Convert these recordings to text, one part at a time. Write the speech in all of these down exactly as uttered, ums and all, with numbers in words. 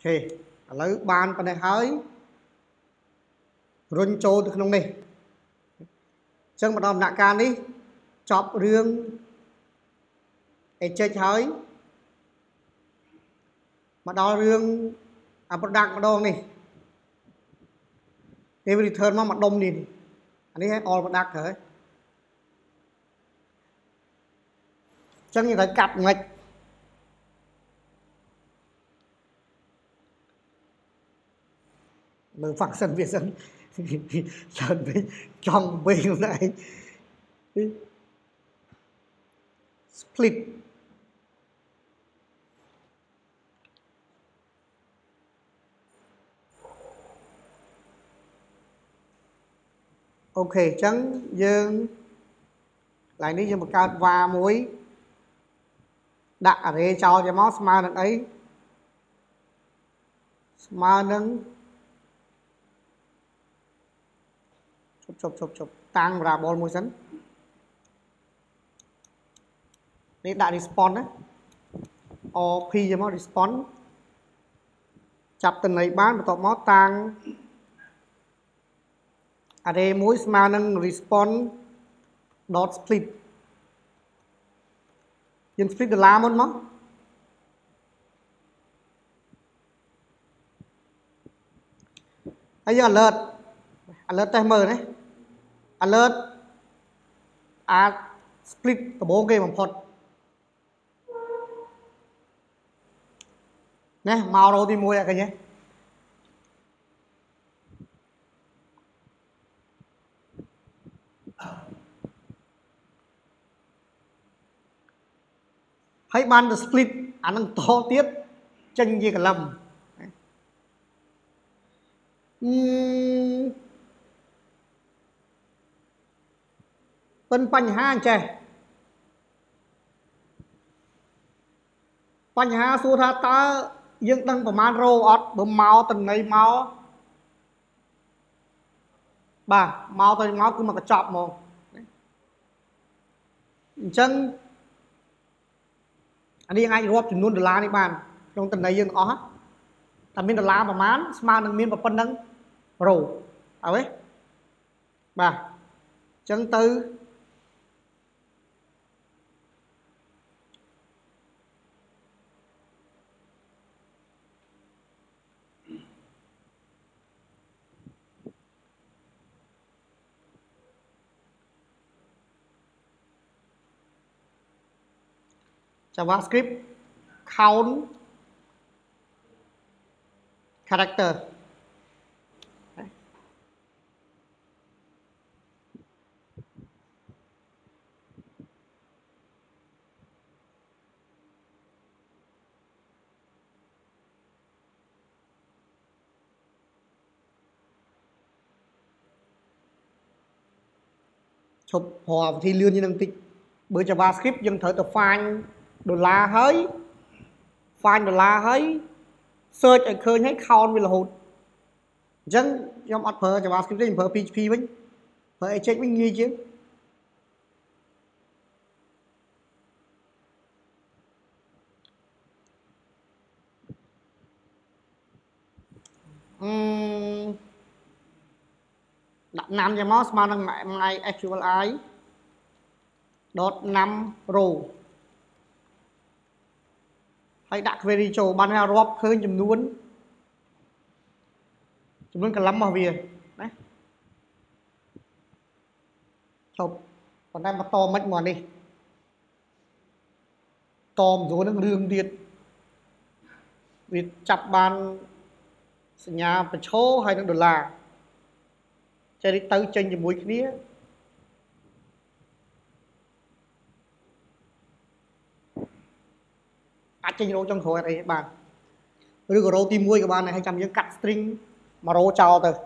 เคឥឡូវបានប៉ុណ្ណេះហើយរុញចូលទៅក្នុងនេះអញ្ចឹងម្ដងដំណាក់កាលនេះចប់រឿងអេចេចហើយមកដល់រឿងអា product ម្ដងនេះគេ return មកមកដុំនេះអានេះ all product ហើយអញ្ចឹងយើងត្រូវកាត់មិនមើល function វាសិនច្រើនពេកចង់វិញខ្លួនឯង split អូខេអញ្ចឹងយើងកន្លែងនេះយើងបង្កើត var មួយដាក់ array ចោលទៅមកស្មើនឹងអីស្មើនឹងជប់ជប់ជប់តាំង variable មួយសិននេះដាក់ response ណា op យកមក response ចាប់តំណែងបានបន្ទាប់មកតាំង array មួយស្មើនឹង response dot split យើង split ដុល្លារមុនមកហើយយើង alert alert តេស្តមើលណា alert អាច split ដំបូងគេបំផុតណាមករោទីមួយអត់ឃើញទេហើយបានទៅ split អានឹងតទៀតចេញជាកលឹមអឺប៉ុនបញ្ហាអញ្ចេះបញ្ហាសួរថាតើយើងដឹងប្រមាណរោអត់បើមកតំណែងមកបាទមកទៅមកគឺមកកញ្ចប់ហ្មងអញ្ចឹងអានេះអាចរាប់ចំនួនដុល្លារនេះបានក្នុងតំណែងយើងទាំងអស់តែមានដុល្លារប្រមាណស្មើនឹងមានប៉ុណ្ណឹងរោហើយបាទអញ្ចឹងទៅJavaScript count character ឈប់ព្រោះវិធីលឿនជាងនឹងតិចបើ JavaScript យើងត្រូវទៅ find ដុល្លារហើយ find ដុល្លារហើយ search ឲ្យឃើញហើយ count វារហូតអញ្ចឹងខ្ញុំអត់ប្រើ JavaScript ទេខ្ញុំប្រើ PHP វិញប្រើ Ajax វិញងាយជាងអឺដាក់ណាំយ៉ាងមកស្មើនឹង mysqli dot num row ហើយដាក់ query ចូលបានថារាប់ឃើញចំនួនចំនួនកលឹមរបស់វាណាចប់ប៉ុន្តែបន្តមិនមកនេះតមស្រួលនឹងរឿងទៀតវាចាប់បានសញ្ញាបញ្ឈរហើយនឹងដុល្លារចេះទៅចេញជាមួយគ្នាអាចចេញរោចុងក្រោយអត់អីបានឬក៏រោទីមួយក៏បានដែរហើយចាំយើងកាត់ string មករោចោលទៅ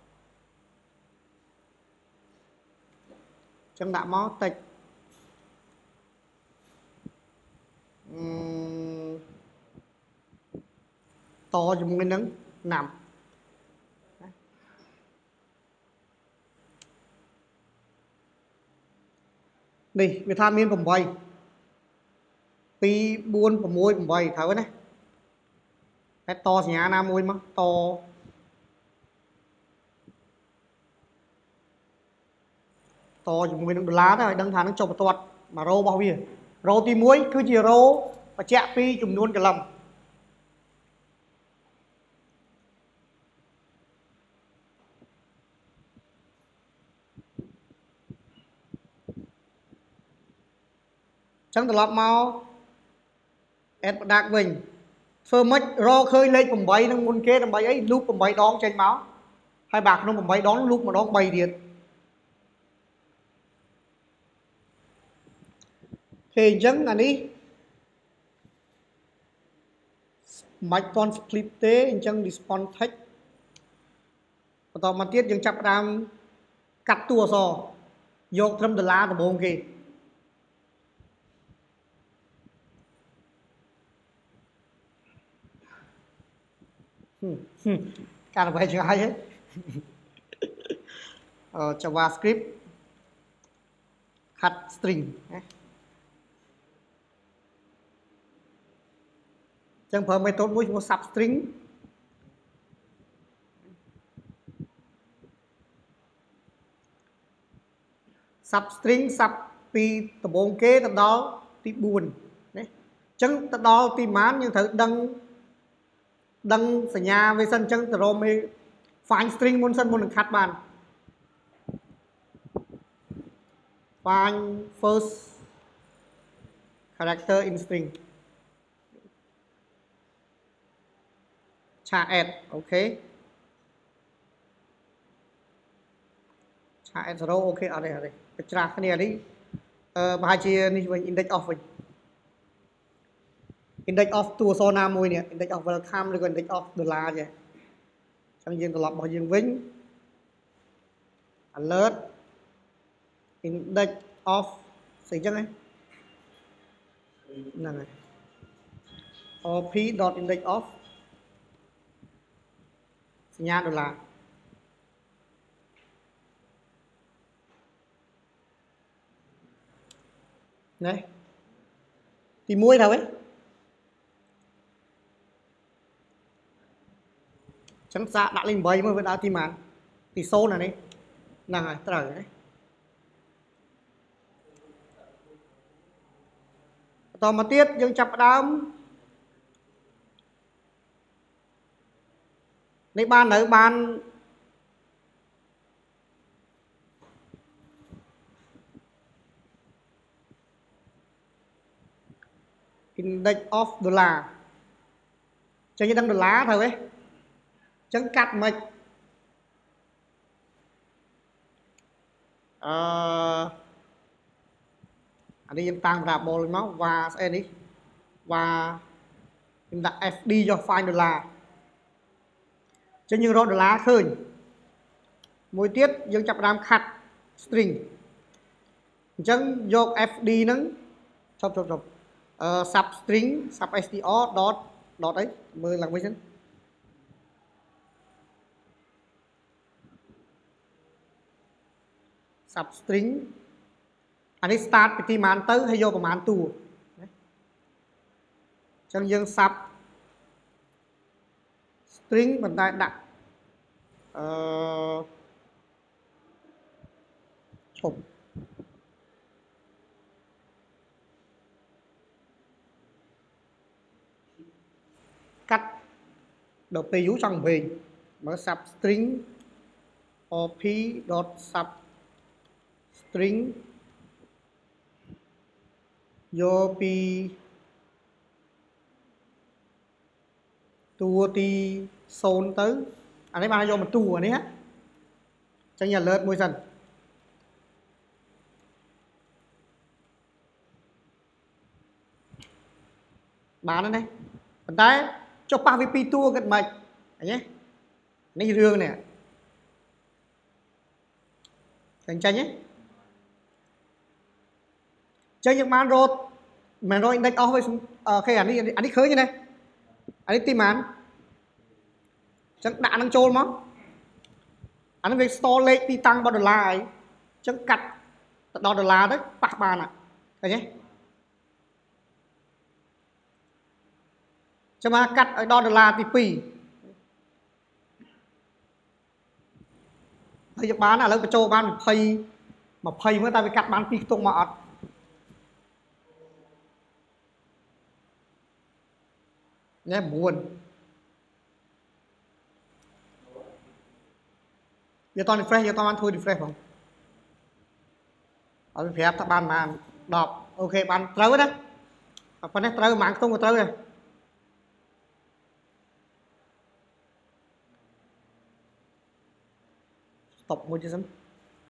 ចឹងដាក់មកតិចអឺតជាមួយនឹងណាំនេះវាថាមាន8 2 4 6 8ត្រូវណាតែតសញ្ញាណាមួយមកតតជាមួយនឹងដុល្លារទៅឲ្យដឹងថានឹងចុះបន្ទាត់មករ៉ូរបស់វារ៉ូទីមួយគឺជារ៉ូបញ្ជាក់ពីចំនួនកលឹមចឹងត្រឡប់មកអេតបដាកវិញធ្វើម៉េចរកឃើញលេខeightនឹងមុនគេដើម្បីអីលូបeightដងចេញមកហើយបាទក្នុងeightដងលូបម្ដងthreeទៀតគេអញ្ចឹងអានេះមិនទាន់ split ទេអញ្ចឹង response text បន្តមកទៀតយើងចាប់ផ្ដើមកាត់តួអក្សរយកត្រឹមដុល្លារដំបូងគេការអ្វីឆ្ងាយហ៎ JavaScript cut string ចឹងប្រើ method មួយឈ្មោះ substring substring sub ពីដំបូងគេទៅដល់ទីfourណាចឹងទៅដល់ទីប៉ុន្មានយើងត្រូវដឹងដឹងសញ្ញាវាសិនចឹងទៅរកមេ find string មុនសិនមុននឹង cut បាន find first character in string ឆា add អូខេឆា add zero អូខេអត់ទេអត់ទេបច្រាស់គ្នានេះអឺប្រហែលជានេះវិញ index of វិញ index of តួអក្សរណាមួយនេះ index of welcome ឬក៏ index of dollar ចេះអញ្ចឹងយើងត្រឡប់របស់យើងវិញ alert index of ស្អីចឹងហ្នឹងហើយ op.index of សញ្ញាដុល្លារណែទីone thôi ấy chẳng xa đã lên bảy mới đã tìm án thì số này này nàng này trời đấy tò mà tiết dương chập đám lấy ban ở ban index of dollar cho như đang đô la thôi ấy chẳng cắt mạch ờ anh đi em tăng ra bò lên máu và sẽ đi và em đặt ép đê cho file đô la cho như rồi đô la khơi mỗi tiết dương chập đam khát string chẳng vô ép đê nắng chọc chọc chọc Uh, substring substr dot dot ấy mười lần mấy chứ substring anh ấy start từ màn tới hay vô vào màn tu trong dương sub string mình ta đặt uh, chụp cắt đầu p dấu trong về mở substring op dot substring vô pi tua ti xôn tới anh ấy mang vô một tua này á cho nhà lớn môi dần bán nó đây còn tay cho pa vi pi tua gần mạch nhé này rương nè thành tranh nhé chơi những màn rốt mà rồi index of với khi anh đi anh đi khơi như này anh đi tìm án chẳng đã năng trôn mà anh về store lên đi tăng bao đô la ấy chẳng cắt đo đô la đấy bạc bàn ạ thấy nhé cho mà cắt ở đo đô la thì pi bây giờ bán là lấy cái châu bán pay mà pay mới ta bị cắt bán pi tung mà ọt nhé buồn giờ toàn refresh giờ toàn ăn thôi refresh không ở bên phía ta bàn mà đọc ok bàn trâu đó phần này trâu mạng tung của trâu này stop một chút